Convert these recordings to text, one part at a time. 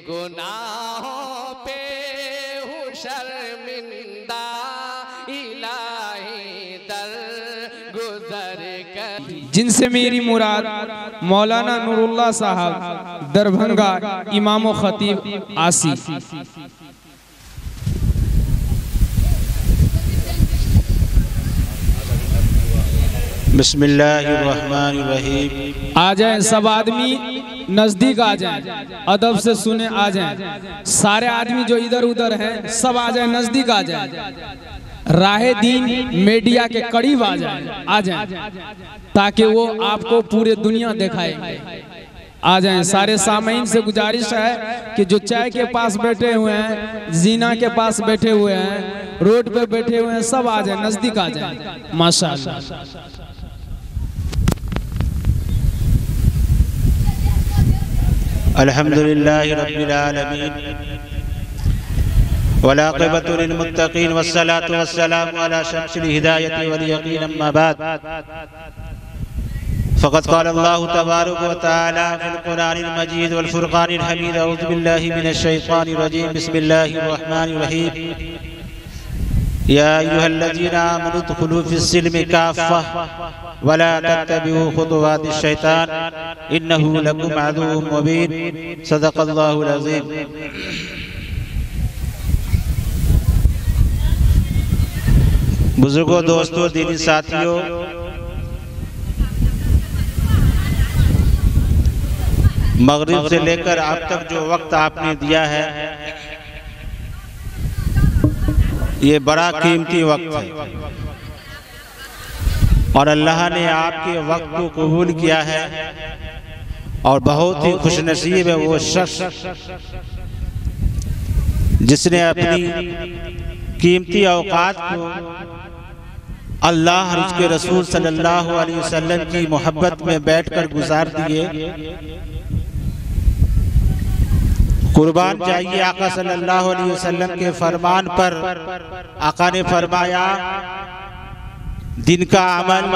गुनाहों पे हूँ शर्मिंदा, इलाही दर गुजर कर। जिनसे मेरी मुराद मौलाना नूरुल्लाह साहब दरभंगा इमाम व खतीब आसी। बिस्मिल्लाहिर्रहमानिर्रहीम। आ जाए सब आदमी नजदीक आ जाए, अदब से सुने आ जाए। सारे आदमी जो इधर उधर हैं सब आ जाए, नजदीक आ जाए। राहे दीन मीडिया के करीब आ जाए ताकि वो आपको पूरे दुनिया दिखाए। आ जाएं। सारे सामीन से गुजारिश है कि जो चाय के पास बैठे हुए हैं, जीना के पास बैठे हुए हैं, रोड पे बैठे हुए हैं, सब आ जाएं, नजदीक आ जाएं। माशाअल्लाह। अल्हम्दुलिल्लाहि रब्बिल आलमीन वलाक़िबतु लिलमुत्तक़ीन वस्सलातु वस्सलामु अला शम्सिल हिदायति वल यक़ीन अम्मा बाद। फ़क़द क़ाल अल्लाहु तबारक व तआला फ़िल क़ुरआनिल मजीद वल फ़ुरक़ानिल हमीद। अऊज़ु बिल्लाहि मिनश शैतानिर रजीम। बिस्मिल्लाहिर रहमानिर रहीम। या अय्युहल्लज़ीना आमनू उद्ख़ुलू फ़िस्सिल्मि काफ़्फ़ह वला तत्तबिऊ ख़ुतुवातिश शैतान इन्नहु लकुम अदुव्वुम मुबीन। सदक़ल्लाहुल अज़ीम। बुजुर्गों, दोस्तों, दीनी साथियों, मगरिब से लेकर अब तक जो वक्त आपने दिया है ये बड़ा कीमती वक्त है और अल्लाह ने आपके वक्त को कबूल किया है और बहुत ही खुशनसीब है वो शख्स जिसने अपनी कीमती औकात को अल्लाह और उसके रसूल सल्लल्लाहु अलैहि वसल्लम की मोहब्बत में बैठकर गुजार दिए। कुर्बान चाहिए आका सल्लल्लाहु अलैहि वसल्लम के फरमान पर। आका ने फरमाया, दिन का अमल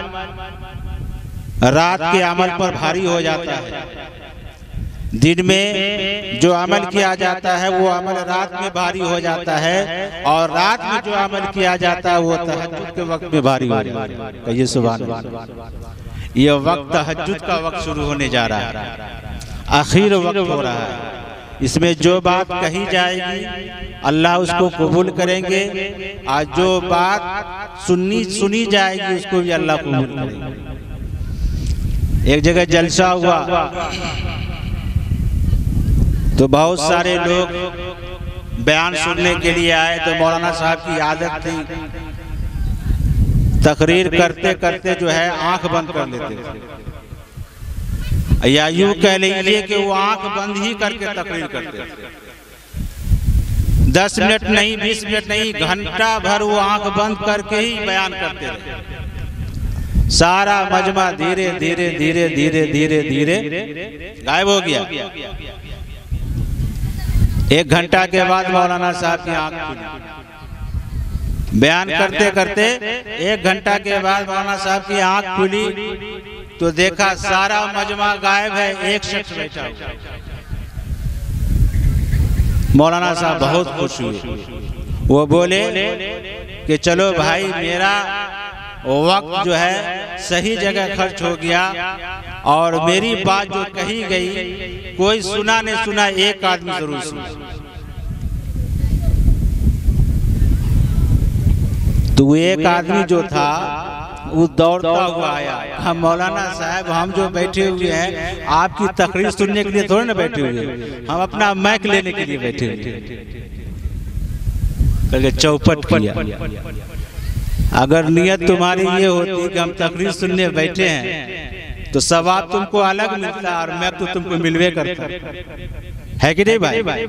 रात के अमल पर भारी हो जाता है। दिन में जो अमल किया जाता है वो अमल रात में भारी हो जाता है और रात में जो अमल किया जाता है वो तहज्जुद के वक्त में भारी हो जाता है। कहिए सुभान अल्लाह। ये वक्त तहज्जुद का वक्त शुरू होने जा रहा है, आखिर वक्त हो रहा है। इसमें जो बात कही जाएगी अल्लाह उसको कबूल करेंगे और जो बात सुनी जाएगी उसको भी अल्लाह कबूल करेंगे। एक जगह जलसा हुआ तो बहुत सारे लोग बयान सुनने के लिए आए। तो मौलाना साहब की आदत थी तकरीर करते करते जो है आंख बंद कर लेते थे, या यूं कह लीजिए कि वो आंख बंद ही करके तकरीर करते थे। 10 मिनट नहीं, 20 मिनट नहीं, घंटा भर वो आंख बंद करके ही बयान करते थे। सारा मजमा धीरे धीरे धीरे धीरे धीरे धीरे गायब हो गया। 1 घंटा के बाद मौलाना साहब की आंख खुली। बयान करते करते 1 घंटा के बाद मौलाना साहब की आंख खुली तो देखा सारा मजमा गायब है, एक शख्स बैठा हुआ। मौलाना साहब बहुत खुश हुए। वो बोले कि चलो भाई, मेरा वक्त जो है सही जगह खर्च हो गया और मेरी बात जो कही गई कोई सुना नहीं सुना, एक आदमी जरूर सुना। तो एक आदमी जो था वो दौड़ता हुआ आया। हम मौलाना साहब, हम जो बैठे हुए हैं आपकी तकरीर सुनने के लिए थोड़े ना बैठे हुए, हम अपना माइक लेने के लिए बैठे हुए। करके चौपट किया। अगर नियत तुम्हारी ये होती कि हम तकरीर सुनने बैठे हैं तो सवाब तुमको अलग मिलता और मैं तो तुमको मिलवे करता, है कि नहीं भाई?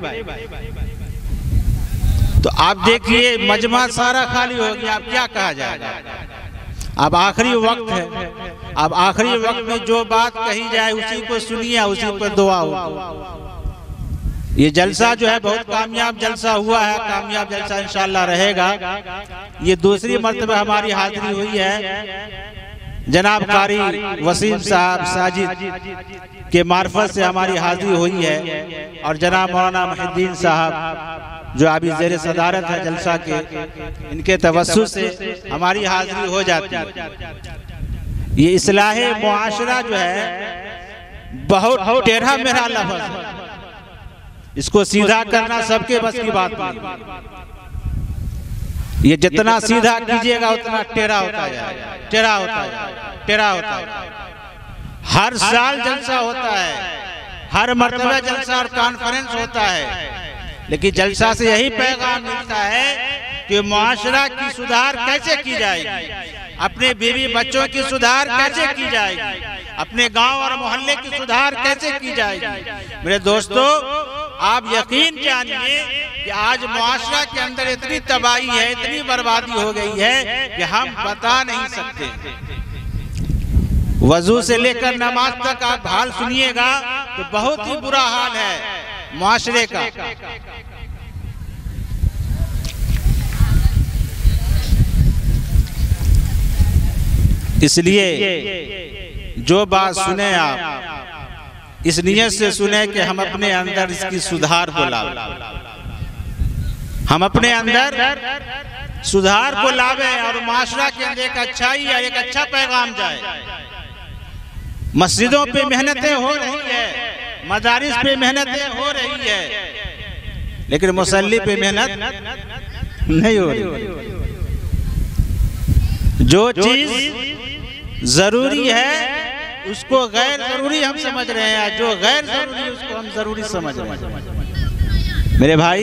तो आप देखिए मजमा सारा खाली हो गया, अब क्या कहा जाएगा? अब आखिरी वक्त है। अब आखिरी वक्त में जो बात कही जाए उसी को सुनिए, उसी पर दुआ हो। ये जलसा जो है बहुत कामयाब जलसा हुआ है, कामयाब जलसा इंशाअल्लाह रहेगा। ये दूसरी मर्तबा हमारी हाजिरी हुई है। जनाब कारी वसीम साहब साजिद के मार्फत से हमारी हाजिरी हुई है और जनाब मौलाना मुहिद्दीन साहब जो अभी ज़ेर सदारत है जलसा के, इनके तवस्सुस से हमारी हाजिरी हो जाती है। ये इस्लाहे मुआशरा जो है बहुत टेढ़ा मेढ़ा लफ्ज़ है, इसको सीधा करना सबके बस की बात नहीं। ये जितना सीधा कीजिएगा उतना टेढ़ा होता जाएगा, टेढ़ा होता जाएगा, टेढ़ा होता जाएगा। हर साल जलसा होता है, हर मर्तबा जलसा और कॉन्फ्रेंस होता है, लेकिन जलसा से यही पैगाम मिलता है कि मुआशरा की सुधार कैसे की जाएगी, अपने बीवी बच्चों की सुधार कैसे की जाएगी, अपने गांव और मोहल्ले की सुधार कैसे की जाएगी। मेरे दोस्तों, आप यकीन जानिए कि आज मुआशरा के अंदर इतनी तबाही है, इतनी बर्बादी हो गई है कि हम बता नहीं सकते। वजू से लेकर नमाज तक आप हाल सुनिएगा तो बहुत ही बुरा हाल है मुआशरे का। इसलिए जो बात सुने आप इस नियत से सुने कि हम अपने अंदर इसकी सुधार को लावे, हम अपने अंदर सुधार को लावे और माशरा के अंदर एक अच्छाई या एक अच्छा पैगाम जाए। मस्जिदों पे मेहनतें हो रही है, मदारिस पे मेहनतें हो रही है, लेकिन मुसल्ली पे मेहनत नहीं हो रही। जो चीज जरूरी है उसको गैर जरूरी हम समझ रहे हैं, जो गैर जरूरी उसको हम जरूरी समझ रहे हैं। मेरे भाई,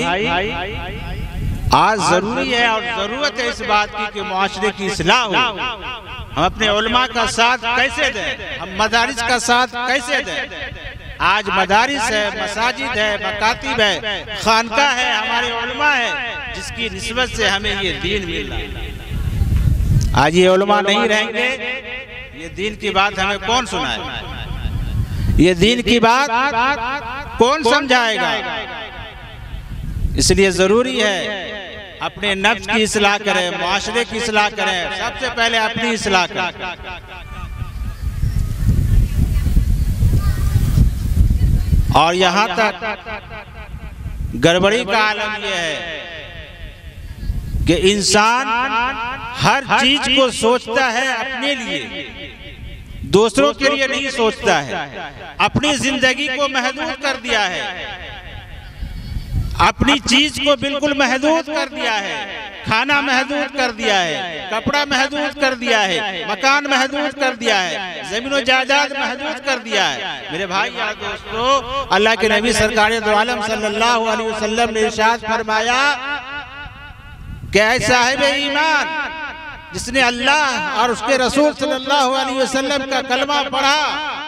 आज जरूरी है और जरूरत है इस बात की कि मुआशरे की इस्लाह हो। हम अपने उलमा का साथ कैसे दें, हम मदारिस का साथ कैसे दें। आज मदारिस है, मसाजिद है, मकातिब है, खानका है, हमारे उलमा है जिसकी निस्बत से हमें ये दीन मिल रहा है। आज ये उलमा नहीं रहेंगे, ये दीन की बात हमें कौन सुनाए, ये दीन की बात कौन समझाएगा। इसलिए जरूरी है अपने नफ्स की इस्लाह करें, मुआशरे की इस्लाह करें, सबसे पहले अपनी इस्लाह करें। और यहाँ तक गड़बड़ी का आलम यह है कि इंसान हर चीज को सोचता है अपने लिए, दूसरों के लिए नहीं सोचता है। अपनी जिंदगी को महदूद कर दिया है, अपनी चीज को बिल्कुल महदूद कर दिया है। खाना महदूद कर दिया है, कपड़ा महदूद कर दिया है, मकान महदूद कर दिया है, जमीन जायदाद महदूद कर दिया है। मेरे भाई यार दोस्तों, अल्लाह के नबी सरकार दो आलम सल्लल्लाहु अलैहि वसल्लम ने इरशाद फरमाया कि ऐ साहिब ईमान जिसने अल्लाह और उसके रसूल सल्लल्लाहु अलैहि वसल्लम का कलमा पढ़ा,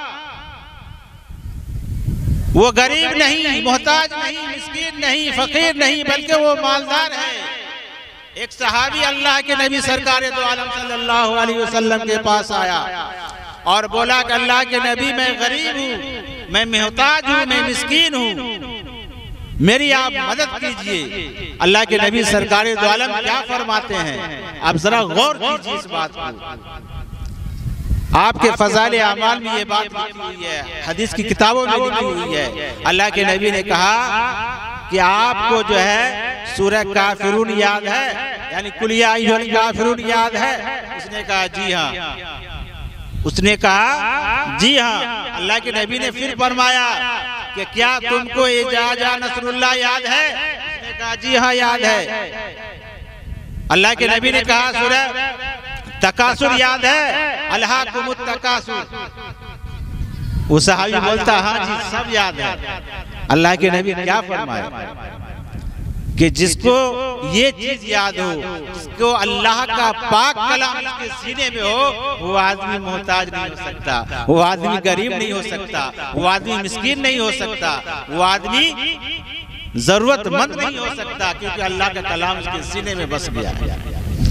वो गरीब नहीं, मोहताज नहीं, मिस्कीन नहीं, फकीर नहीं, बल्कि वो मालदार है। एक सहाबी अल्लाह के नबी सरकार दो आलम सल्लल्लाहु अलैहि वसल्लम के पास आया और बोला कि अल्लाह के नबी, मैं गरीब हूँ, मैं मोहताज हूँ, मैं मिस्कीन हूँ, मेरी आप मदद कीजिए। अल्लाह के नबी सरकार दो आलम क्या फरमाते हैं, आप जरा गौर कीजिए इस बात को। आपके फज़ाइल आमाल में ये बात लिखी हुई है, हदीस की किताबों में लिखी हुई है। अल्लाह के नबी ने कहा कि आपको जो है सूरह काफिरून याद है, यानी कुल या अय्युहल काफिरून याद है। उसने कहा जी हाँ, उसने कहा जी हाँ। अल्लाह के नबी ने फिर फरमाया कि क्या तुमको इजा नसरुल्लाह याद है? उसने कहा जी हाँ याद है। अल्लाह के नबी ने कहा सूरह तकासुर याद है, अलहाकुमुत तकासुर। वो सहाबी बोलता हाँ जी सब याद है। अल्लाह के नबी ने क्या फरमाया कि जिसको ये चीज याद हो, जिसको अल्लाह का पाक कलाम उसके सीने में हो, वो आदमी मोहताज नहीं हो सकता, वो आदमी गरीब नहीं हो सकता, वो आदमी मिस्कीन नहीं हो सकता, वो आदमी जरूरतमंद नहीं हो सकता, क्योंकि अल्लाह का कलाम उसके सीने में बस गया है।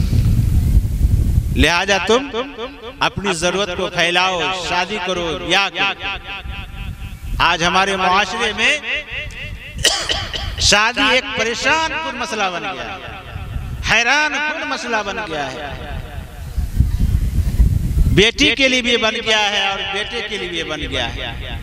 लिहाजा तुम अपनी जरूरत को फैलाओ, शादी करो, ब्याह करो। आज हमारे मुआशरे में शादी एक परेशान कुन मसला बन गया है, हैरान कुन मसला बन गया है। बेटी के लिए भी बन गया है और बेटे के लिए भी बन गया है।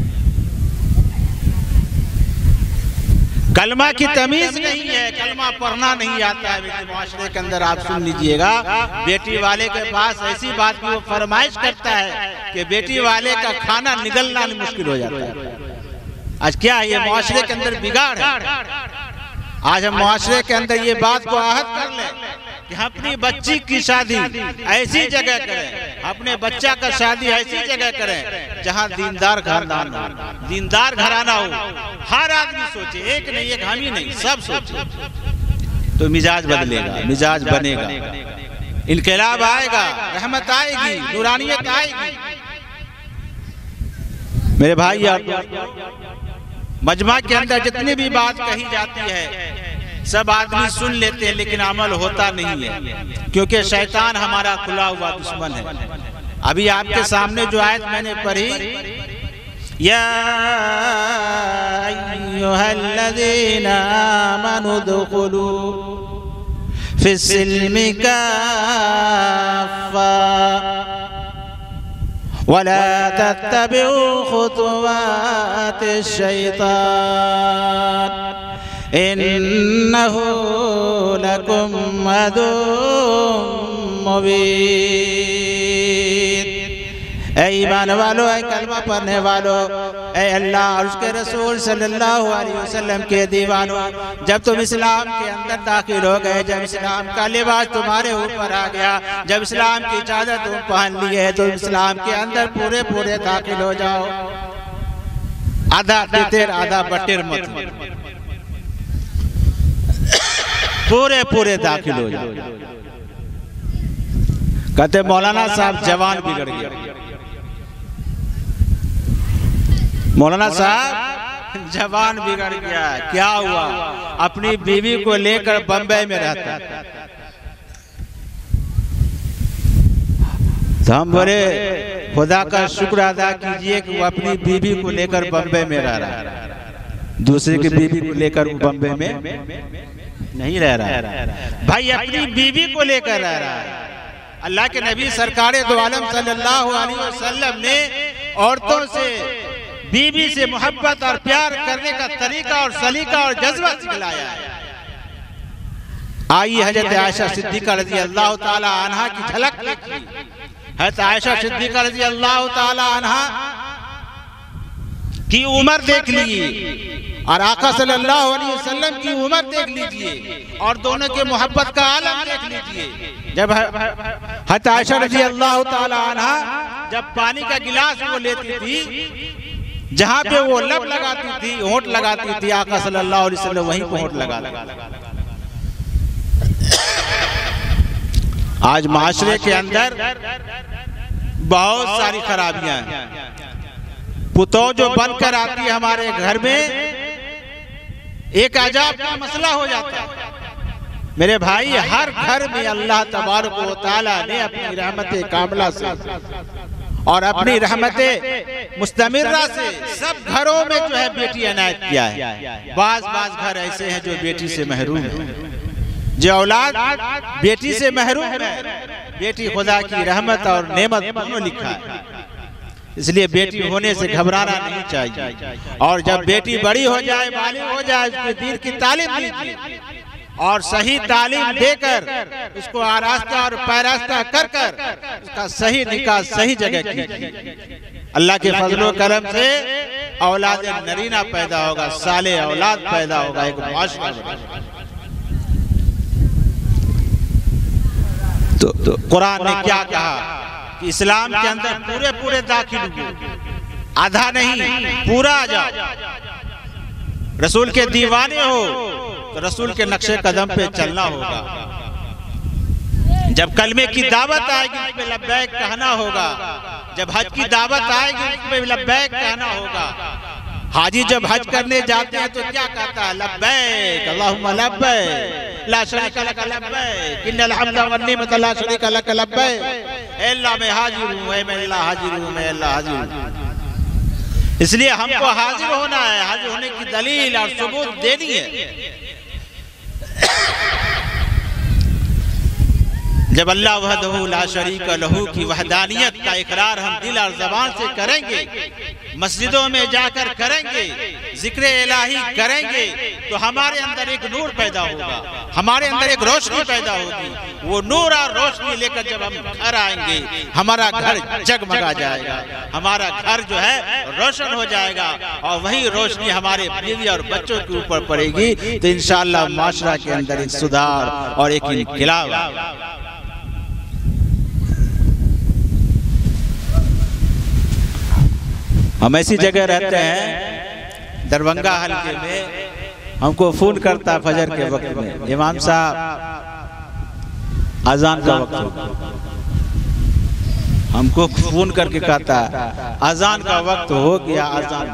कलमा की तमीज नहीं है, कलमा पढ़ना नहीं आता है। मुआशरे के अंदर आप सुन लीजिएगा, बेटी वाले के पास ऐसी बात की वो फरमाइश करता है कि बेटी वाले का खाना निगलना मुश्किल हो जाता है। आज क्या है, ये मुआशरे के अंदर बिगाड़ है। आज हम मुआशरे के अंदर ये बात को आहत कर लें कि हम अपनी बच्ची की शादी ऐसी जगह करें, अपने बच्चा का शादी ऐसी जगह करें जहां दीनदार घराना हो, दीनदार घराना हो। हर आदमी सोचे, एक नहीं, एक हम ही नहीं, सब सोचे, तो मिजाज बदलेगा, मिजाज बनेगा, इनकलाब आएगा, रहमत आएगी, नूरानियत आएगी। मेरे भाई और मजमा के अंदर जितनी भी बात कही जाती है सब आदमी सुन लेते हैं, लेकिन अमल होता नहीं है, क्योंकि शैतान हमारा खुला हुआ दुश्मन है। अभी आपके सामने जो आयत मैंने पढ़ी, या अय्युहल्लज़ीना आमनू दुखुलू फिस्सिल्मि काफ़्फ़ा वला तत्तबिउ खुतुवातिश शैतान इन्नहु लकुम अदुव्वुम मुबीन। ऐ ईमान वालो, ऐ कलमा पढ़ने वालो, ऐ अल्लाह और उसके रसूल सल्लल्लाहु अलैहि वसल्लम के दीवानों, जब तुम इस्लाम के अंदर दाखिल हो गए, जब इस्लाम का लिबास तुम्हारे ऊपर आ गया, जब इस्लाम की इजाजत तुम पहन लिए, तो इस्लाम के अंदर पूरे पूरे दाखिल हो जाओ। आधा तितिर आधा बटेर मत, पूरे पूरे दाखिल हो जाओ। कहते मौलाना साहब जवान बिगड़ गया। मौलाना साहब जवान बिगड़ गया, क्या हुआ? अपनी बीवी को लेकर बंबई में रहता है। तो हम बोले खुदा का शुक्र अदा कीजिए कि वो अपनी बीवी को लेकर बंबई में रह रहा है, दूसरे की बीवी को लेकर वो बंबई में नहीं रह रहा है। भाई अपनी बीवी को लेकर रह रहा है। अल्लाह के नबी सरकारे दो आलम सल्लल्लाहु अलैहि वसल्लम ने औरतों से, बीवी से मोहब्बत और प्यार करने का तरीका और सलीका और जज्बा सिखलाया है। आइए हजरत आयशा सिद्दीका रज़ी अल्लाह ताला अन्हा की झलक देखिए। हजरत आयशा सिद्दीका रज़ी अल्लाह ताला अन्हा की उम्र देख लीजिए और आका सल्लल्लाहु अलैहि वसल्लम की उम्र देख लीजिए और दोनों के मोहब्बत का आलम देख लीजिए। जब हजरत आयशा रज़ी अल्लाह ताला अन्हा जब पानी का गिलास वो लेती थी, जहां पे वो लब लगाती थी, होंठ लगाती थी, आका सल्लल्लाहु अलैहि वसल्लम वहीं पे होंठ लगा। आज माशरे के अंदर बहुत सारी खराबियां हैं। पुतौ जो बनकर आती है हमारे घर में, एक अजाब का मसला हो जाता है। मेरे भाई, हर घर में अल्लाह तबारक व तआला ने अपनी रहमत कामला से और अपनी रहमत मुस्तमिर्रा से सब घरों में जो है बेटी अनायत किया है। बाज घर ऐसे हैं जो बेटी से महरूम है, जो औलाद बेटी से महरूम है। बेटी खुदा की रहमत और नेमत दोनों लिखा है, इसलिए बेटी होने से घबराना नहीं चाहिए। और जब बेटी बड़ी हो जाए, बालिग हो जाए, उसको दीन की तालीम दीजिए और सही तालीम देकर उसको आरास्ता और पैरास्ता कर कर उसका सही निकाह सही जगह कीजिए। अल्लाह के फजलो करम से औलाद नरीना पैदा होगा, साले औलाद पैदा होगा, एक माशरा। तो कुरान ने क्या कहा कि इस्लाम के अंदर पूरे पूरे दाखिल हुए, आधा नहीं पूरा आ जाओ। रसूल के दीवाने हो तो रसूल के नक्शे कदम पे चलना होगा। जब कलमे की दावत आएगी उसमें लब्बैक कहना होगा। जब हज की दावत आएगी उसमें लब्बैक कहना होगा। हाजी जब हज करने जाते हैं तो क्या कहता है? लब्बैक अल्लाहुम्मा लब्बैक ला शरीका लक लब्बैक इन्नल हम्दा वन निअमत ला शरीका लक लब्बैक। ऐ अल्लाह मैं हाजिर हूँ, ऐ मैं अल्लाह हाजिर हूँ, मैं अल्लाह हाजिर हूँ। इसलिए हमको हाजिर होना है, हाजिर होने की दलील और सबूत देनी है। जब अल्लाह वहदहू ला शरीक लहू की वहदानियत का इकरार हम दिल और ज़बान से करेंगे, मस्जिदों में जाकर करेंगे, जिक्र इलाही करेंगे, तो हमारे अंदर एक नूर पैदा होगा, हमारे अंदर एक रोशनी पैदा होगी। वो नूर और रोशनी लेकर जब हम घर आएंगे, हमारा घर जगमगा जाएगा, हमारा घर जो है रोशन हो जाएगा, और वही रोशनी हमारे बीवी और बच्चों के ऊपर पड़ेगी, तो इंशाअल्लाह माशरा के अंदर एक सुधार और एक इनकलाब। हम ऐसी जगह रहते हैं दरभंगा हल्के में, हमको फोन करता फजर के वक्त में, इमाम साहब अजान का वक्त हो, हमको फोन करके कहता अजान का वक्त हो गया, अजान।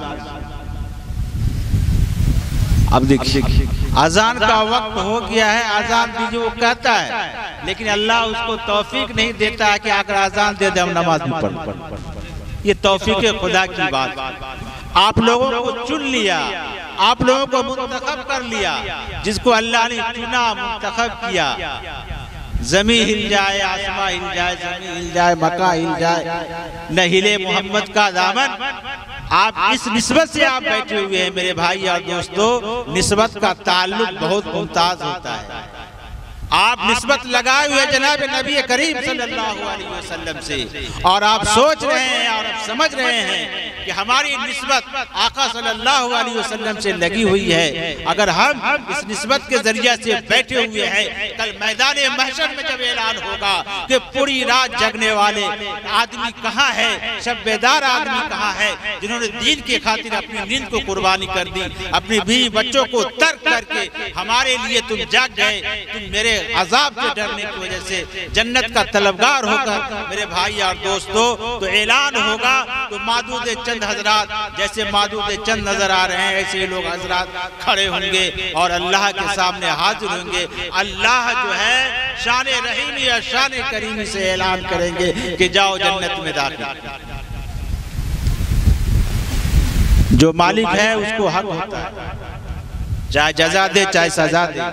अब देखिए अजान का वक्त हो गया है, अजान दीजिए, वो कहता है, लेकिन अल्लाह उसको तौफीक नहीं देता है कि अगर अजान दे दे हम नमाज में पढ़। ये तौफीक खुदा की बात। आप लोगों को चुन लिया, आप लोगों को मुंतखब कर लिया, जिसको अल्लाह ने चुना, मुंतखब किया। ज़मीन हिल जाए, आसमां हिल जाए, ज़मीन हिल जाए, मक्का हिल जाए, न हिले मोहम्मद का दामन। आप इस निस्बत से आप बैठे हुए हैं मेरे भाई और दोस्तों। निस्बत का ताल्लुक बहुत मुमताज होता है। आप निस्बत लगाए हुए जनाब नबी करीम सल्लल्लाहु अलैहि वसल्लम से, और आप सोच रहे हैं और आप समझ रहे हैं कि हमारी निस्बत आका सल्लल्लाहु अलैहि वसल्लम से लगी हुई है। अगर हम इस निस्बत के जरिए से बैठे हुए हैं, कल मैदान महशर में जब ऐलान होगा कि पूरी रात जगने वाले आदमी कहाँ है, सब बेदार आदमी कहाँ है, जिन्होंने दीन के खातिर अपनी नींद को कुर्बानी कर दी, अपनी बीवी बच्चों को तर्क करके हमारे लिए तुम जाग गए, तुम मेरे अजाब से डरने की वजह से जन्नत का तलबगार होकर मेरे भाई और दोस्तों, तो ऐलान होगा तो मादूद चंद हजरात, जैसे मादूद चंद नजर आ रहे हैं, ऐसे ही लोग हजरात खड़े होंगे और अल्लाह के सामने हाजिर होंगे। अल्लाह जो है शान रहीमी और शान करीमी से ऐलान करेंगे कि जाओ जन्नत में दाखिल। जो मालिक है उसको हक होता है, चाहे जजा दे चाहे सजा दे।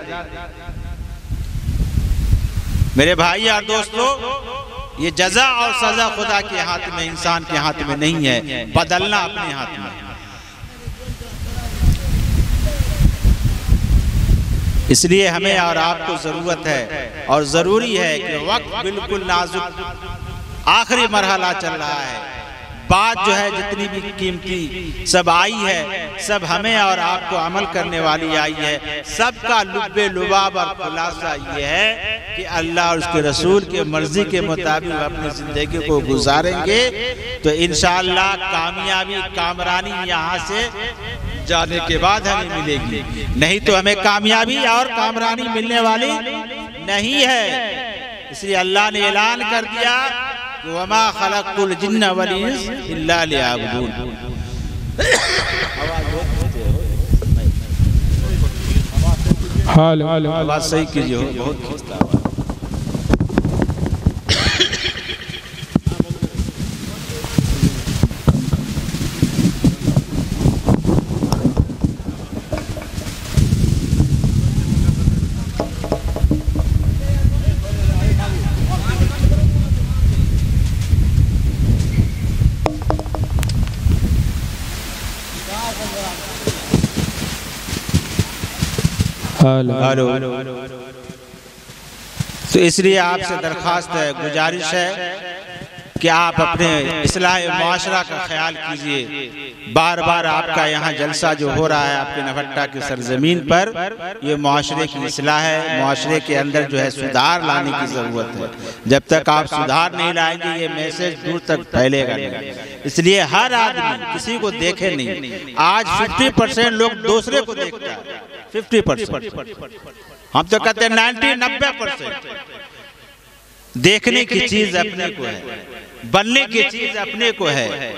मेरे भाई और दोस्तों, ये जजा और सजा खुदा के हाथ में, इंसान के हाथ में नहीं है, बदलना अपने हाथ में। इसलिए हमें और आपको जरूरत है और जरूरी है कि वक्त बिल्कुल नाजुक आखिरी मरहला चल रहा है। बात जो है जितनी भी कीमती सब आई है, सब हमें और आपको अमल करने वाली आई है। सबका लुब्बे लुबाब और खुलासा ये है कि अल्लाह और उसके रसूल के मर्जी के मुताबिक अपनी जिंदगी को गुजारेंगे तो इंशाअल्लाह कामयाबी कामरानी यहाँ से जाने के बाद हमें मिलेगी। नहीं तो हमें कामयाबी और कामरानी मिलने वाली नहीं है। इसलिए अल्लाह ने ऐलान कर दिया वमा खलक़तुल जिन्ना वल इंस इल्ला लियअबुदून। आवाज सही कीजिए, बहुत खींचता है। हेलो। तो इसलिए आपसे दरख्वास्त है, गुजारिश है कि आप अपने इस्लाह माशरा का ख्याल कीजिए। बार बार आपका यहाँ जलसा जो हो रहा है आपके नवट्टा की सरजमीन पर, ये माशरे की इस्लाह है। माशरे के अंदर जो है सुधार लाने की ज़रूरत है। जब तक आप सुधार नहीं लाएंगे ये मैसेज दूर तक फैलेगा नहीं। इसलिए हर आदमी किसी को देखे नहीं। आज 50% लोग दूसरे को देखता है, 50%। हम तो कहते हैं 90-90%। देखने की चीज अपने को है, बनने की चीज अपने को है।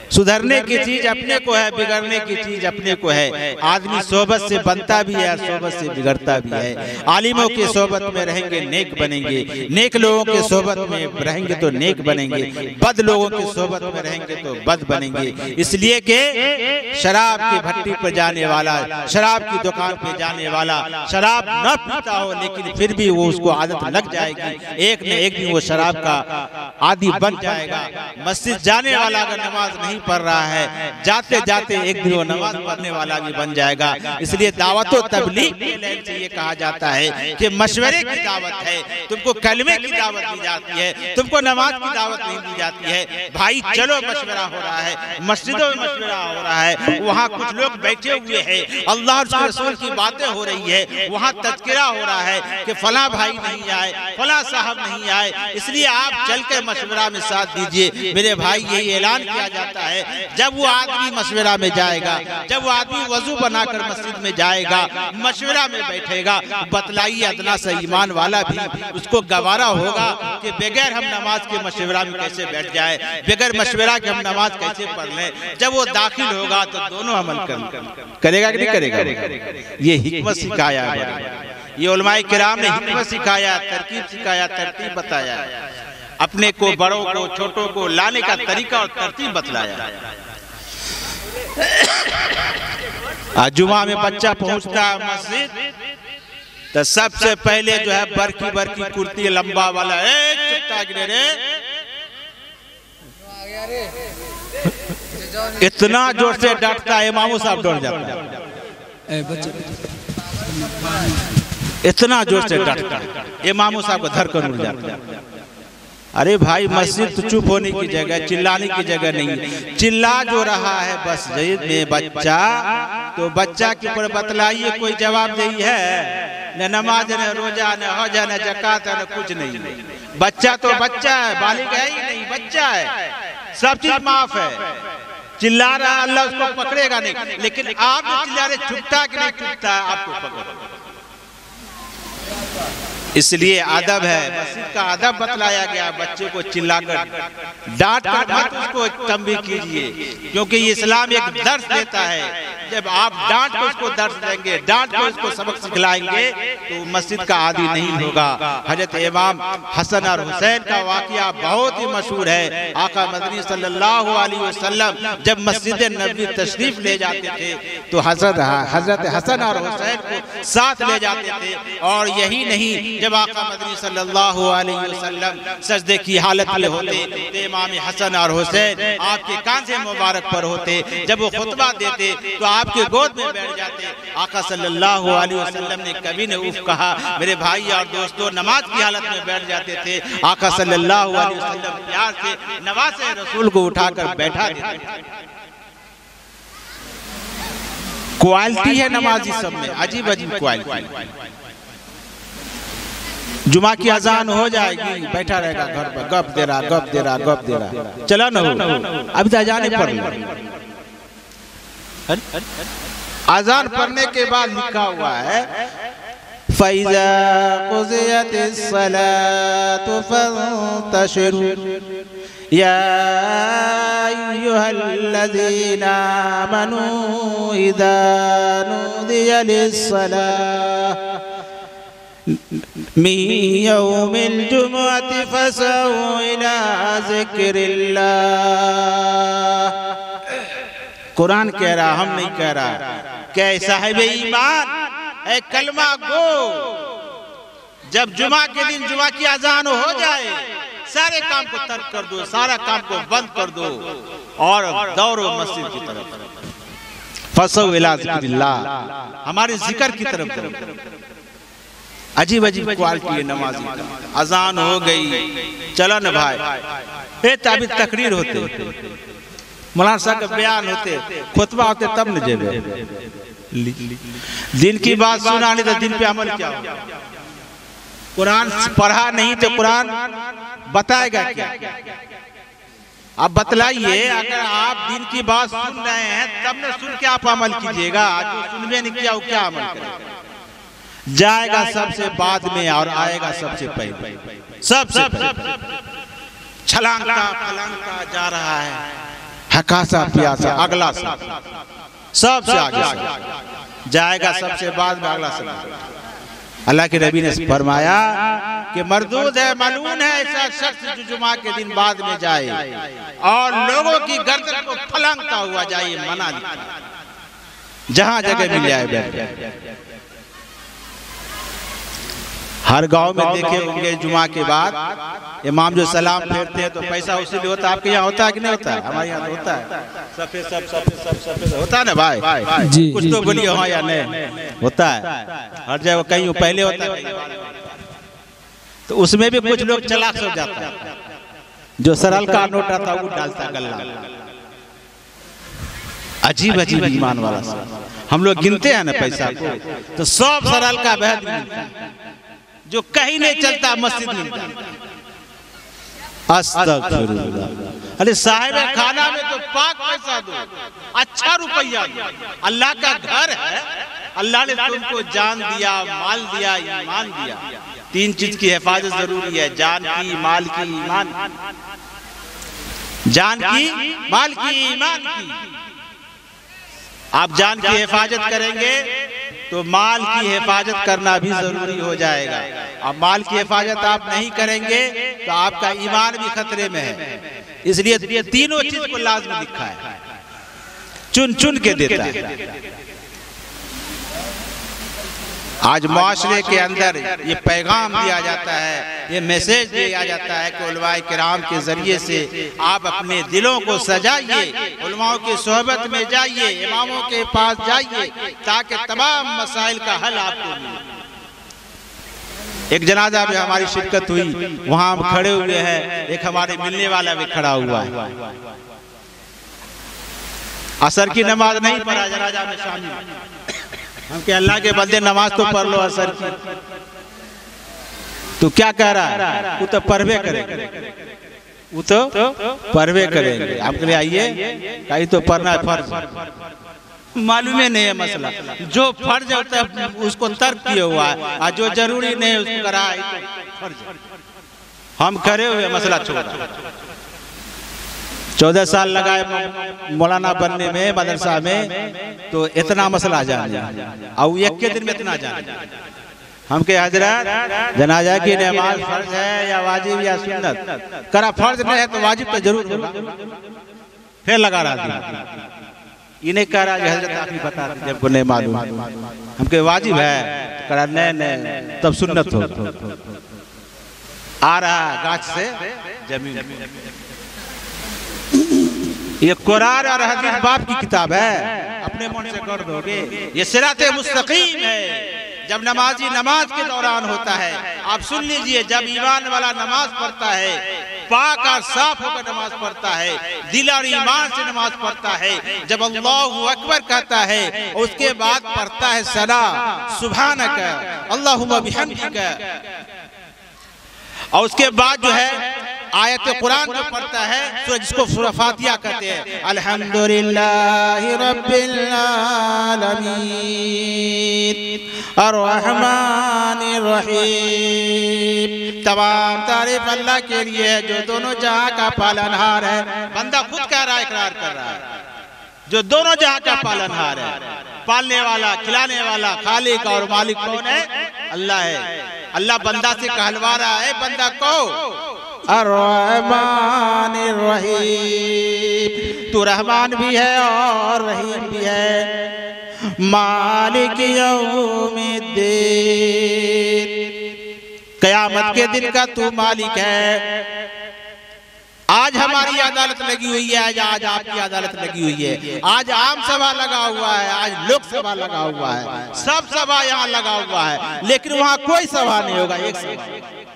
सुधरने की चीज अपने को है, बिगड़ने की चीज अपने को है। आदमी सोबत से बनता भी है, सोबत से बिगड़ता भी है। आलिमों के सोबत में रहेंगे नेक बनेंगे, नेक लोगों के सोबत में रहेंगे तो नेक बनेंगे, बद लोगों के सोबत में रहेंगे तो बद बनेंगे। इसलिए कि शराब की भट्टी पर जाने वाला, शराब की दुकान पे जाने वाला शराब न पीता हो लेकिन फिर भी वो उसको आदत लग जाएगी, एक न एक दिन वो शराब का आदि बन जाएगा। मस्जिद जाने वाला अगर नमाज नहीं पढ़ रहा है, जाते जाते एक दिन वो नमाज पढ़ने वाला भी बन जाएगा। इसलिए दावत व तबलीग के लाइन से ये कहा जाता है कि मशवरे की दावत है, तुमको कलमे की दावत दी जाती है, तुमको नमाज की दावत नहीं दी जाती है। भाई चलो मशवरा हो रहा है, मस्जिदों में मशवरा हो रहा है, वहाँ कुछ लोग बैठे हुए हैं, अल्लाह और रसूल की बातें हो रही है, वहाँ तज़किरा हो रहा है कि फला भाई नहीं आए, फला साहब नहीं आए, इसलिए आप चल के मशवरा में साथ दीजिए। मेरे भाई यही ऐलान किया जाता है, जब वो आदमी मशवरा में जाएगा, जब वो आदमी वजू बनाकर मस्जिद में जाएगा, मशवरा में बैठेगा, बतलाइए अदना सा ईमान वाला भी उसको गवारा होगा कि बगैर हम नमाज के मशवरा में कैसे बैठ जाए, बगैर मशवरा के हम नमाज कैसे पढ़ लें। जब वो दाखिल होगा तो दोनों अमल करेगा कि नहीं करेगा। ये हिकमत सिखाया है, ये उलमाए किराम ने हिकमत सिखाया, तरकीब सिखाया, तरतीब बताया, अपने को बड़ों को छोटों को लाने का तरीका और तरतीब बतलाया। आज जुमा में बच्चा पहुंचता है मस्जिद तो सबसे पहले जो है बरकी बरकी कुर्ती लंबा वाला इतना जोर से डांटता है, इमामो साहब डर जाता है, इतना जोर से डांटता है, इमामो साहब को धर कर उड़ जाता है। अरे भाई मस्जिद तो चुप होने की जगह, चिल्लाने की जगह नहीं। चिल्ला जो रहा है बस में बच्चा, तो बच्चा के ऊपर बतलाइए, कोई जवाब नहीं है, न नमाज न रोजा न हज न ज़कात न कुछ नहीं। बच्चा तो बच्चा है, बालिग है ही नहीं, बच्चा है, सब चीज माफ है। चिल्ला रहा अल्लाह उसको पकड़ेगा नहीं, लेकिन आप चिल्ला रहे छुपता कि नहीं छुपता आपको पकड़। इसलिए अदब है, मस्जिद का अदब बतलाया गया। बच्चे को चिल्लाकर डांट कर मत उसको तंबीह कीजिए, क्योंकि इस्लाम एक दर्स देता है। जब आप डांट को उसको दर्स देंगे, डांट को उसको सबक सिखलाएंगे तो मस्जिद का आदी नहीं होगा। हजरत इमाम हसन और हुसैन का वाकया बहुत ही मशहूर है। आका मदनी सल्लल्लाहु अलैहि वसल्लम जब मस्जिद नबवी तशरीफ ले जाते थे तो हजरत हसन और हुसैन को साथ ले जाते थे। और यही नहीं, जब आका मदनी सल्लल्लाहु अलैहि वसल्लम सजदे की हालत में होते तो इमाम हसन और हुसैन आपके कांधे मुबारक पर होते। जब वो खुतबा देते तो आपके गोद में बैठ जाते। आका सल्लल्लाहु अलैहि वसल्लम ने कभी ने उफ कहा। मेरे भाई और दोस्तों, नमाज की हालत में बैठ जाते थे। आका सल्लल्लाहु अलैहि वसल्लम प्यार से नवासे रसूल को उठाकर बैठा देते। क्वालिटी है नमाजी सब में, अजीब अजीब क्वालिटी। जुमा की अजान हो जाएगी, बैठा रहेगा घर पर, गप दे रहा गप दे रहा गप दे रहा, चला न हो। अभी तो अजान पढ़ लो। अजान पढ़ने के बाद लिखा हुआ है फैज़ा क़ुज़ियतिस सलातु फंतशिरू या अय्युहल्लज़ीना आमनू इज़ा नूदिया लिस्सलाह मिन यौमिल जुमुअति फसअू इला ज़िक्रिल्लाह। कुरान कह रहा, हम नहीं कह रहा। क्या साहिब ईमान ए कलमा गो, जब जुमा के दिन जुमा की अजान हो जाए, सारे काम को तर्क कर दो, सारा काम को बंद कर दो और दौड़ो मस्जिद की तरफ। फसअू इला ज़िक्रिल्लाह, हमारे जिक्र की तरफ। अजीब अजीब क्वालिटी है नमाजी का। अजान हो गई, चलो न भाई, अभी तकरीर होते, मौलाना साहब के बयान होते, खुतबा होते, तब न जेबे। दिन की बात सुना नहीं तो दिन पे अमल क्या हो? कुरान पढ़ा नहीं तो कुरान बताएगा क्या? आप बतलाइए। अगर आप दिन की बात सुन रहे हैं तब न सुन के आप अमल कीजिएगा। जो सुनबे नहीं किया वो क्या अमल करेगा? जाएगा सबसे बाद में और आएगा सबसे पहले। सबसे पहले छलांग का फलांग का जा रहा है, हकासा प्यासा अगला सबसे आगे जाएगा, सबसे बाद में अगला सब। अल्लाह के नबी ने फरमाया कि मरदूद है, मलून है ऐसा शख्स जो जुमा के दिन बाद में जाए और लोगों की गर्दन को फलांगता हुआ जाए। मना लिखा, जहां जगह मिल जाए बैठ। हर गांव में देखे होंगे जुमा के बाद इमाम जो सलाम फेरते हैं तो पैसा उसी लिए होता है। आपके यहाँ होता है कि नहीं होता है? हमारे यहाँ तो होता है, सफेद होता है ना भाई जी, कुछ तो बोलिए हाँ या नहीं, होता है हर जगह, कहीं पहले होता है। तो उसमें भी कुछ लोग चलाक हो जाता है, जो सरल का नोट आता है वो डालता है गल्ला। अजीब अजीब ईमान वाला हम लोग गिनते हैं ना पैसा को, तो सब सरल का बहद मिलता है, जो कहीं नहीं चलता मस्जिद में। अस्तगफिरुल्लाह। अरे साहिब खाना में तो पाक पैसा दो, अच्छा रुपया दो। अल्लाह का घर है, अल्लाह ने तुमको जान दिया, माल दिया, ईमान दिया। तीन चीज की हिफाजत जरूरी है, जान की, माल की, ईमान। जान की, माल की, ईमान की। आप जान की हिफाजत करेंगे तो माल की हिफाजत करना भी जरूरी हो जाएगा। अब माल की हिफाजत आप नहीं करेंगे तो आपका ईमान भी खतरे में है। इसलिए तीनों चीज को लाज़मी लिखा है, चुन चुन के देता है। आज माशरे के अंदर ये पैगाम दिया जाता है, ये मैसेज दिया जाता है कि उलमाए किराम के जरिए से आप अपने दिलों को सजाइए, उलमाओं की सोहबत में जाइए, इमामों के पास जाइए, ताकि तमाम मसाइल का हल आपको मिले। एक जनाजा में हमारी शिरकत हुई, वहां हम खड़े हुए हैं, एक हमारे मिलने वाला भी खड़ा हुआ है। असर की नमाज नहीं पढ़ा, जनाजा में शामिल। हम के अल्लाह के बंदे नमाज तो पढ़ लो असर की, तो क्या कह रहा है? वो तो पढ़वे करेंगे, वो तो पढ़वे करेंगे। आपके लिए आइए, कहीं तो पढ़ना है फर्ज। मालूम नहीं है मसला, जो फर्ज होता है उसको तर्क किया हुआ है, और जो जरूरी नहीं है उसको करा फर्ज। हम करे हुए मसला छोड़ा। 14 साल लगाए मौलाना बनने में मदरसा में, तो इतना मसला जान और एक के दिन में इतना जान। हम के हजरत जनाजा की नमाज फर्ज है या वाजिब या सुन्नत? करा फर्ज नहीं है तो वाजिब तो जरूर होगा। फिर लगा रहा था, इन्हें कह रहा हजरत आप ही बता दीजिए, हमको नहीं मालूम। हम के वाजिब है, करा नहीं तब सुन्नत हो। आ रहा गाछ से जमीन। ये कुरान और हदीस बाप की किताब है, अपने मन से कर दोगे। ये सिराते मुस्तकीम है। जब नमाजी नमाज के दौरान होता है, आप सुन लीजिए, जब ईमान वाला नमाज पढ़ता है, पाक और साफ होकर नमाज पढ़ता है, दिल और ईमान से नमाज पढ़ता है, जब अल्लाहु अकबर कहता है, उसके बाद पढ़ता है सना सुभानक अल्लाहुम्मा बिहम्दिक, और उसके बाद जो है आयत कुरान जो पढ़ता है, जिसको सूरह फातिहा कहते हैं, अल्हम्दुलिल्लाहि रब्बिल आलमीन अर्रहमानिर रहीम। तमाम तारीफ अल्लाह के लिए है जो दोनों जहां का पालनहार है। बंदा खुद कह रहा है, इकरार कर रहा है, जो दोनों जहां का पालनहार है, पालने वाला, खिलाने वाला, खालिक और मालिक कौन है? अल्लाह है। अल्लाह बंदा से कहलवा रहा है, बंदा को अर्रहमानिर रहीम, तू रहमान भी है और रहीम भी है। मालिक यौमिद्दीन, क़यामत के दिन का तू मालिक है। आज हमारी अदालत लगी हुई है, आज आपकी अदालत लगी हुई है, आज आम सभा लगा हुआ है, आज लोकसभा लगा हुआ है, सब सभा यहाँ लगा हुआ है, लेकिन वहाँ कोई सभा नहीं होगा। एक सभा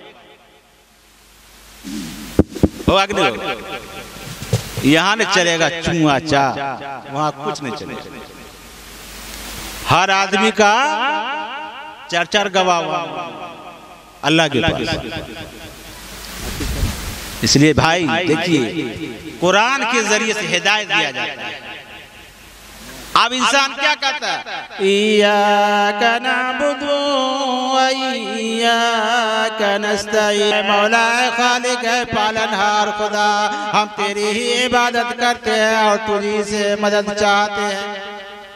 होगा कि नहीं होगा? यहाँ नहीं चलेगा चुआ चा, वहाँ कुछ नहीं चलेगा। हर आदमी का 4-4 गवाह हुआ अल्लाह के पास। इसलिए भाई देखिए, कुरान के जरिए से हिदायत दिया जाता है। अब इंसान क्या करता है, इय्याका नअबुदु व इय्याका नस्तईन, मौला खालिक है पालनहार खुदा, हम तेरी ही इबादत करते हैं और तुझी से मदद चाहते हैं।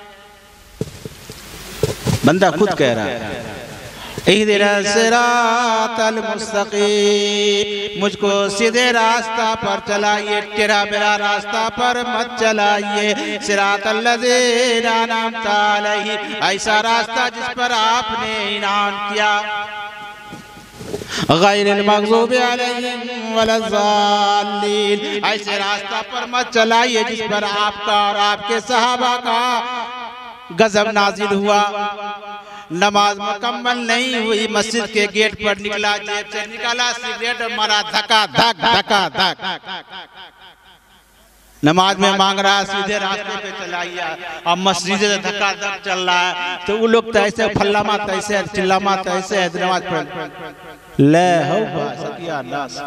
बंदा खुद कह रहा है, इहदिना सिरातल मुस्तकीम, मुझको सीधे रास्ता पर चलाइए, टेढ़ा मेरा रास्ता पर मत चलाइए। सिरातल लज़ीना अनअमता अलैहिम, ऐसा रास्ता जिस पर आपने इनाम किया। गैरिल मग़ज़ूबि अलैहिम वलज़्ज़ाल्लीन, ऐसे रास्ता पर मत चलाइए जिस पर आपका और आपके सहाबा का गज़ब नाजिल हुआ। नमाज मुकम्मल नहीं हुई, मस्जिद के गेट पर निकला, जेब से निकाला सिगरेट मारा, धक्का धक धक्का धक, नमाज में मांग रहा, सीधे रास्ते पे चलाइए, अब मस्जिद से धक्का धक चल रहा है। तो वो लोग तैसे फल्लामा तैसे चिल्लामा तैसे नमाज पढ़ ले हो सत्यानाश,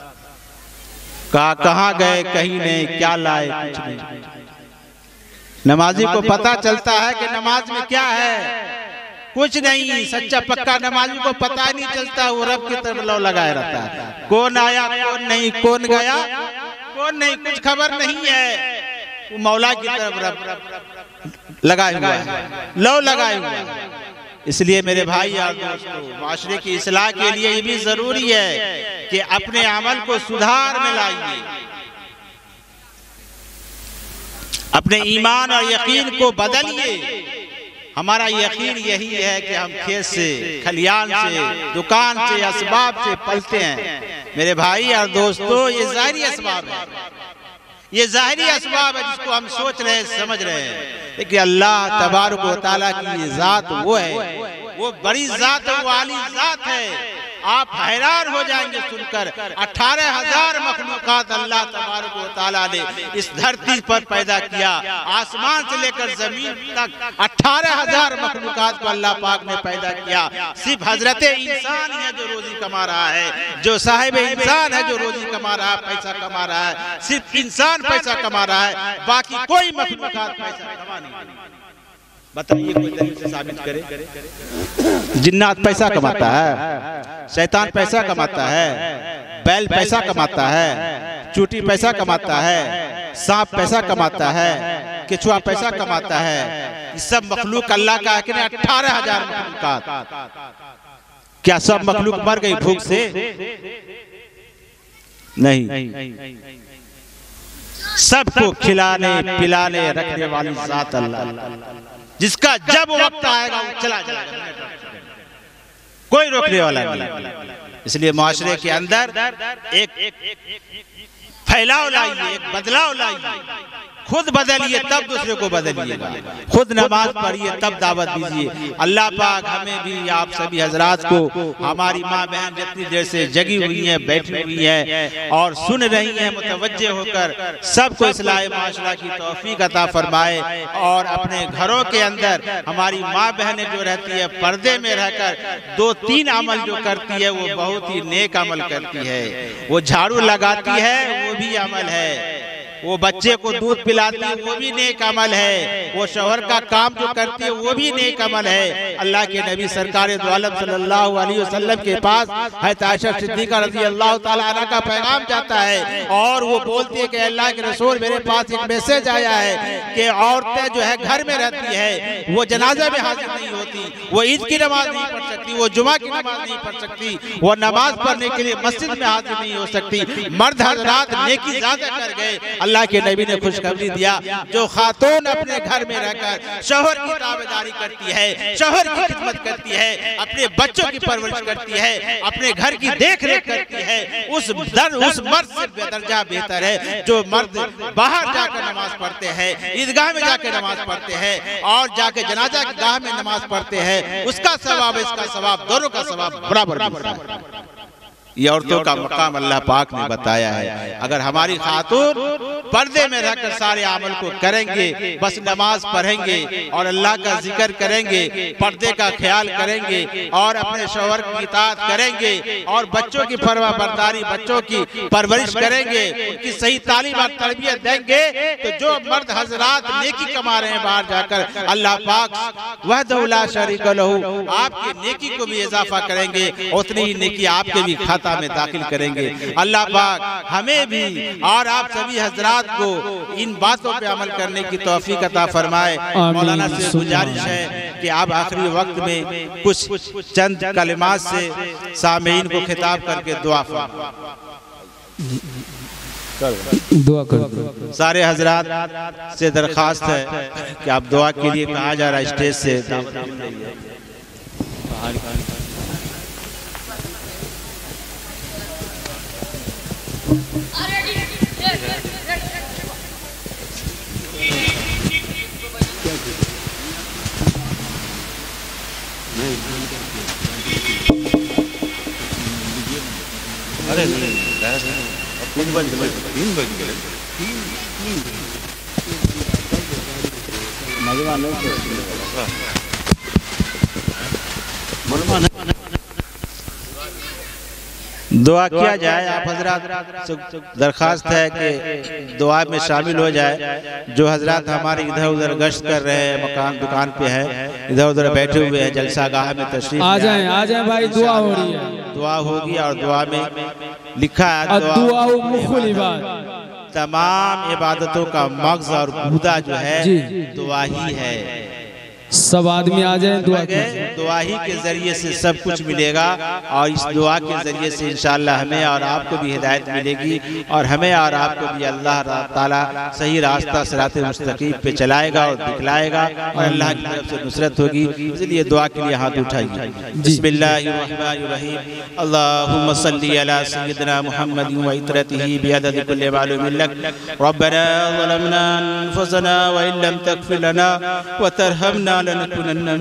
कहाँ गए कहीं नहीं, क्या लाए कुछ नहीं। नमाजी को पता चलता है कि नमाज में क्या है, कुछ नहीं। सच्चा पक्का नमाजी को पता नहीं चलता, वो रब की तरफ लौ लगाए रहता है। कौन आया कौन नहीं, कौन गया कौन नहीं, कुछ खबर नहीं है। वो मौला की तरफ रब लगाए हुआ है, लौ लगाए हुआ है। इसलिए मेरे भाई और दोस्तों, माशरे की इस्लाह के लिए ये भी जरूरी है कि अपने अमल को सुधार में लाइए, अपने ईमान और यकीन को बदलिए। हमारा यकीन यही है कि हम खेत से, खलियान से, दुकान से, असबाब से पलते हैं। मेरे भाई और दोस्तों, ये ज़ाहिरी असबाब है, ये ज़ाहिरी असबाब है जिसको हम सोच रहे हैं, समझ रहे हैं। लेकिन अल्लाह तबारक व तआला की ज़ात वो है, वो बड़ी ज़ात है, वो आली ज़ात है। आप हैरान हो जाएंगे सुनकर, 18,000 मखलूकात अल्लाह तबारक व तआला ने इस धरती पर पैदा किया। आसमान से लेकर जमीन तक 18,000 मखलूकात को अल्लाह पाक ने पैदा किया। सिर्फ हजरत इंसान है जो रोजी कमा रहा है, जो साहिब इंसान है जो रोजी कमा रहा है, पैसा कमा रहा है। सिर्फ इंसान पैसा कमा रहा है, बाकी कोई मखलूकात पैसा कमा नहीं। बताइए कोई दलील से साबित करे। जिन्नात पैसा कमाता है, शैतान पैसा कमाता है, बैल पैसा कमाता है, चूटी पैसा कमाता है, सांप पैसा कमाता है, केचुआ पैसा कमाता है। ये सब मखलूक अल्लाह का है कि नहीं? 18,000 मखलूकात। क्या सब मखलूक मर गई भूख से? नहीं, सबको खिलाने पिलाने रखने वाली ज़ात अल्लाह, जिसका जब वक्त आएगा वो चला जाएगा, कोई रोकने वाला नहीं। इसलिए माशरे के अंदर एक फैलाव लाइए, एक बदलाव लाइए। खुद बदलिए तब दूसरे को बदलिएगा। खुद नमाज पढ़िए तब दावत दीजिए। अल्लाह पाक हमें भी, आप सभी हजरात को, हमारी माँ बहन जितनी देर से जगी हुई हैं, बैठी हुई हैं और सुन रही हैं, मुतवज्जे होकर सबको इस्लाह माशरा की तौफीक अता फरमाए। और अपने घरों के अंदर हमारी माँ बहनें जो रहती है, पर्दे में रहकर 2-3 अमल जो करती है वो बहुत ही नेक अमल करती है। वो झाड़ू लगाती है, वो भी अमल है। वो बच्चे को दूध पिलाती है, वो भी नेक अमल है। वो शौहर का काम जो करती है वो भी नेक अमल है। अल्लाह के नबी सरकार दो आलम सल्लल्लाहु अलैहि वसल्लम के पास हज़रत आयशा सिद्दीक़ा रज़ी अल्लाह ताला अन्हा का पैगाम जाता है और वो बोलती है कि अल्लाह के रसूल, मेरे पास एक मैसेज आया है कि औरतें जो है घर में रहती है, वो जनाजा में हाजिर नहीं होती, वो ईद की नमाज नहीं पढ़ सकती, वो जुमा की नमाज नहीं पढ़ सकती, वो नमाज पढ़ने के लिए मस्जिद में हाजिर नहीं हो सकती। मर्द हज़रात नेकी ज़्यादा कर गए। अल्लाह के नबी ने खुशखबरी दिया, जो खातून अपने घर में रहकर शौहर की ताबेदारी करती है, शौहर की खिदमत करती है, अपने बच्चों की परवरिश करती है, अपने घर की देख रेख करती है, उस मर्द से बेदर्जा बेहतर है जो मर्द बाहर जाकर नमाज पढ़ते हैं, ईदगाह में जाकर नमाज पढ़ते हैं और जाके जनाजा की गाह में नमाज पढ़ते हैं। उसका सवाब, इसका सवाब, दोनों का सवाब बराबर मिलता है। ये औरतों का मकाम अल्लाह पाक ने बताया है। अगर हमारी खातून पर्दे में रहकर सारे अमल को करेंगे, बस नमाज पढ़ेंगे और अल्लाह का जिक्र करेंगे, पर्दे का ख्याल करेंगे और अपने शौहर की इताअत करेंगे और बच्चों की फरमा बरदारी, बच्चों की परवरिश करेंगे, उनकी सही तालीम और तरबियत देंगे, तो जो मर्द हजरात नेकी कमा रहे हैं बाहर जाकर, अल्लाह पाक वहदहु ला शरीक लहू आपकी नेकी को भी इजाफा करेंगे, उतनी ही नेकी आपके भी खाता में दाखिल करेंगे। अल्लाह पाक हमें भी और आप सभी हजरात को इन बातों पे अमल करने की तौफीक अता फरमाए। मौलाना से गुजारिश है कि आप आखिरी वक्त में कुछ चंद कलिमात से सामीन को खिताब करके दुआ कर सारे हजरात से दरखास्त है कि आप दुआ के लिए कहा जा रहा है स्टेज से। दुआ किया जाए। आप हजरात दरखास्त है कि दुआ में शामिल हो जाए। जो हजरात हमारे इधर उधर गश्त कर रहे हैं, मकान दुकान पे हैं, इधर उधर बैठे हुए हैं, जलसा गाह में तशरीफ आ जाए भाई, दुआ हो रही है। दुआ होगी और दुआ में लिखा है तमाम इबादतों का मग़ज़ और गूदा जो है दुआ ही है। सब आदमी आ जाए, दुआ ही के जरिए से सब कुछ मिलेगा और इस दुआ के जरिए से इंशाअल्लाह हमें और आपको भी हिदायत मिलेगी और हमें और आपको भी अल्लाह ताला सही रास्ता सिराते मुस्तकीम पे चलाएगा और दिखलाएगा और अल्लाह की तरफ से नुसरत होगी। इसलिए दुआ के लिए हाथ उठाइए। बिस्मिल्लाहिर्रहमानिर्रहीम। अल्लाहुम्मा सल्ली अला सय्यिदिना मुहम्मद व इत्रतिही बिअदद कुल्लि मालूमिन लक रब्बना ज़लमना अनफुसना व इन लम तग़फिर लना व तरहमना लनकुनन्ना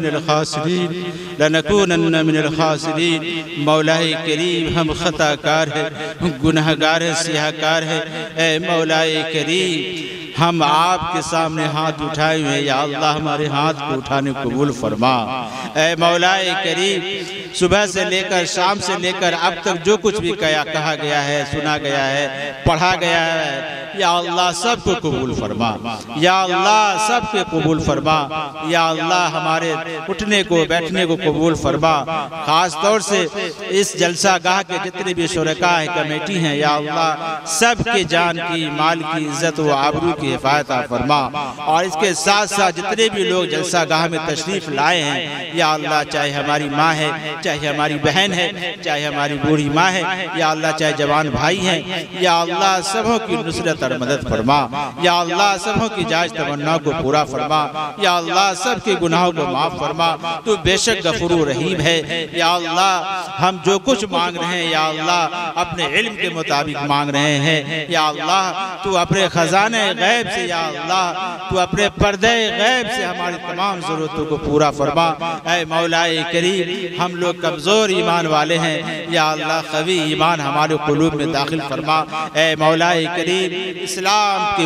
मिनल खासिरीन। मौलाए करीम हम खताकार हैं, गुनहगार हैं, सियाहकार हैं। ए मौलाए करीम हम आपके सामने हाथ उठाए हुए, या अल्लाह हमारे हाथ को उठाने कबूल फरमा। ए मौलाए करीम सुबह से लेकर शाम से लेकर अब तक जो कुछ भी कहा गया है, सुना गया है, पढ़ा गया है, या अल्लाह सबको कबूल फरमा, या अल्लाह सबके कबूल फरमा, या अल्लाह हमारे उठने को बैठने को कबूल फरमा। खास तौर से इस जलसा गाह के जितने भी शुरका है, कमेटी हैं, या अल्लाह सबके जान की, माल की, इज्जत व आबरू की हिफाजत फरमा। और इसके साथ साथ जितने भी लोग जलसा गाह में तशरीफ लाए हैं, या अल्लाह चाहे हमारी माँ है, चाहे हमारी बहन है, चाहे हमारी बूढ़ी माँ है, या अल्लाह चाहे जवान भाई हैं, या अल्लाह सबों की नुसरत और मदद फरमा, या अल्लाह सबों की जायज़ तमन्ना को पूरा फरमा, या अल्लाह सबके गुनाहों को माफ फरमा। तू बेशक गफूर रहीम है। या अल्लाह हम जो कुछ मांग रहे हैं, या अल्लाह अपने इल्म के मुताबिक मांग रहे हैं, या अल्लाह तू अपने खजाने गैब से, या अल्लाह तू अपने पर्दे गैब से हमारी तमाम ज़रूरतों को पूरा फरमा। ऐ मौलाए करीम हम लोग कमज़ोर ईमान वाले हैं, या अल्लाह क़वी ईमान हमारे क़ुलूब में दाखिल फरमा। ऐ मौलाए करीम इस्लाम के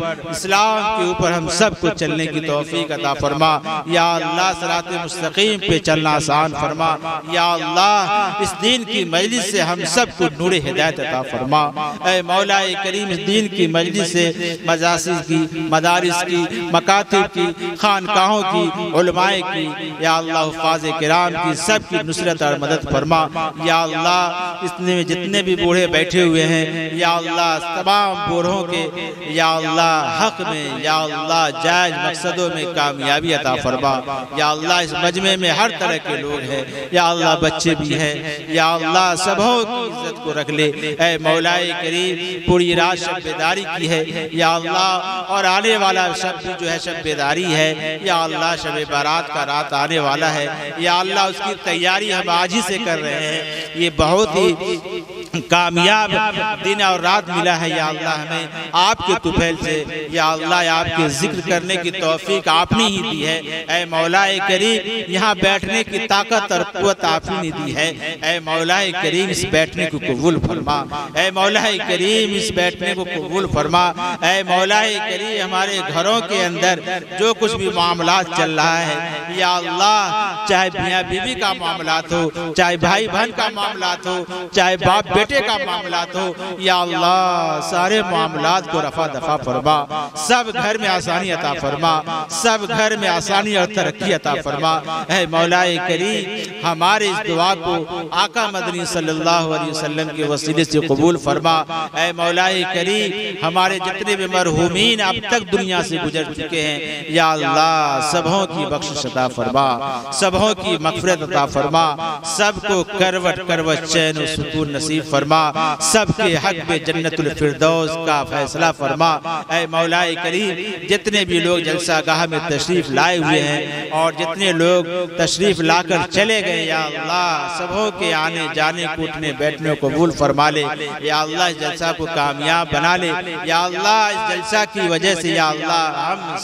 ऊपर हम सबको चलने की तौफीक अता फरमा। या अल्लाह सिराते मुस्तकीम पे चलना आसान फरमा। या अल्लाह इस दीन की मजलिस से हम सबको नूर हिदायत अता फरमा। ऐ मौलाए करीम इस दीन की मजलिस से मजासिस की, मदारिस की, मकातिब की, खानकाहों की, उलमाए की, या अल्लाह हुफ़ाज़े किराम की सबकी नुसरत और मदद फरमा। या अल्लाह इसमें जितने भी बूढ़े बैठे हुए हैं, या अल्लाह तमाम बूढ़ों के, या अल्लाह हक में, या अल्लाह जायज़ मकसदों में कामयाबी अता फरमा। या अल्लाह इस मजमे में हर तरह के लोग हैं, या अल्लाह बच्चे भी हैं, या अल्लाह सबों की इज्जत को रख ले। ऐ मौलाए करीम पूरी रात शब बेदारी की है, या अल्लाह और आने वाला शब जो है शब बेदारी है, या अल्लाह शब बारात का रात आने वाला है, या अल्लाह उसकी तैयारी हम आज ही से कर रहे हैं। ये बहुत ही कामयाब दिन और रात मिला है या अल्लाह हमें आपके तुफैल से या अल्लाह आपके जिक्र करने की तौफीक आपने ही दी है। ऐ मौलाए करीम यहाँ बैठने की ताकत और कुव्वत आपने ही दी है। ऐ मौलाए करीम इस बैठने को कबूल फरमा। ऐ मौलाए करीम इस बैठने को कबूल फरमा। ऐ मौलाए करीम हमारे घरों के अंदर जो कुछ भी मामला चल रहा है या अल्लाह, चाहे मियाँ बीवी का मामला हो, चाहे भाई बहन का मामला हो, चाहे बाप बेटे का मामला हो, या अल्लाह सारे मामलात को रफा दफा फरमा। सब घर में आसानी अता फरमा, सब घर में आसानी और तरक्की अता फरमा। है मौलाए करीम हमारे इस दुआ को आका मदनी सल्लल्लाहु अलैहि वसल्लम के वसीले से कबूल फरमा। है मौलाए करीम हमारे जितने भी मरहूमीन अब तक दुनिया से गुजर चुके हैं या अल्लाह सबों की बख्शिश अता फरमा, सबों की मग़फ़िरत अता फरमा, सबको करवट करवट चैन और सुकून नसीब फरमा, सबके हक में जन्नतुल फिरदौस का फैसला फरमा। ऐ मौलाए करीम जितने भी लोग जलसा गाह में तशरीफ लाए हुए हैं और जितने लोग तशरीफ लाकर चले गए या अल्लाह सबों के आने जाने कूटने बैठने को कबूल फरमा ले या अल्लाह इस जलसा को कामयाब बना ले या अल्लाह इस जलसा की वजह से या अल्लाह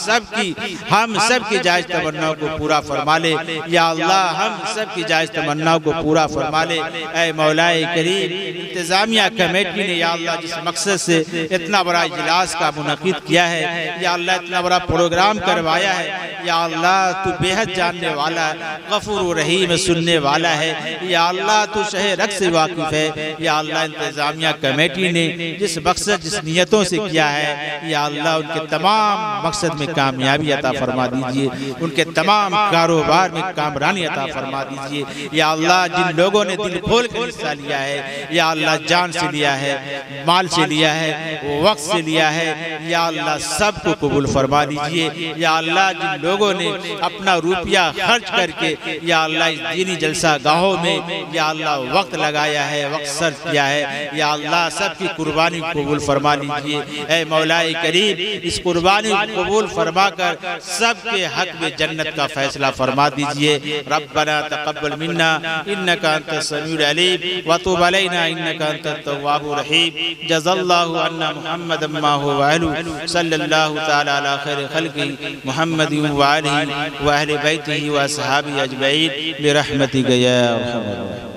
हम सब की जायज़ तमन्नाओं को पूरा फरमा ले या अल्लाह हम सब की जायज़ तमन्नाओं को पूरा फरमा ले। ऐ मौलाए करीम इंतज़ामिया कमेटी ने या अल्लाह जिस मकसद से इतना बड़ा इजलास का मुनक़िद किया है या अल्लाह इतना बड़ा प्रोग्राम करवाया है या अल्लाह तू बेहद जानने वाला है, गफूर रहीम सुनने वाला है या अल्लाह तू शह रख से वाकिफ है या अल्लाह इंतज़ामिया कमेटी ने जिस मकसद जिस नियतों से किया है या अल्लाह उनके तमाम मकसद में कामयाबी अता फरमा दीजिए, उनके तमाम कारोबार में कामरानी अता फरमा दीजिए या अल्लाह जिन लोगों ने दिल खोल कर हिस्सा लिया है या अल्लाह जान से लिया है, माल से लिया है, वक्त से लिया है या अल्लाह सबको कबूल फरमा दीजिए या अल्लाह जिन लोगों ने अपना रुपया खर्च करके या अल्लाह इस दीनी जलसा गाहों में या अल्लाह वक्त लगाया है, वक्त सर्फ किया है या अल्लाह सबकी कुर्बानी कबूल फरमा लीजिए। ऐ मौलाए करीम इस कुर्बानी को कबूल फरमा कर सबके हक में जन्नत का फैसला फरमा दीजिए। रब्बना तक़ब्बल मिन्ना इन्नका अंतस समीउल अलीम व तुब अलैना इन्नका अंतत तव्वाबुर रहीम। जज़ल्लाहु अन्ना मुहम्मदन मा हुवा अहलु सल्लल्लाहु तआला अला खैरि खल्क़ि मुहम्मदिन व आलिहि व अहलि बैतिहि व असहाबिहि अजमईन बिरहमतिका या अरहमर राहिमीन।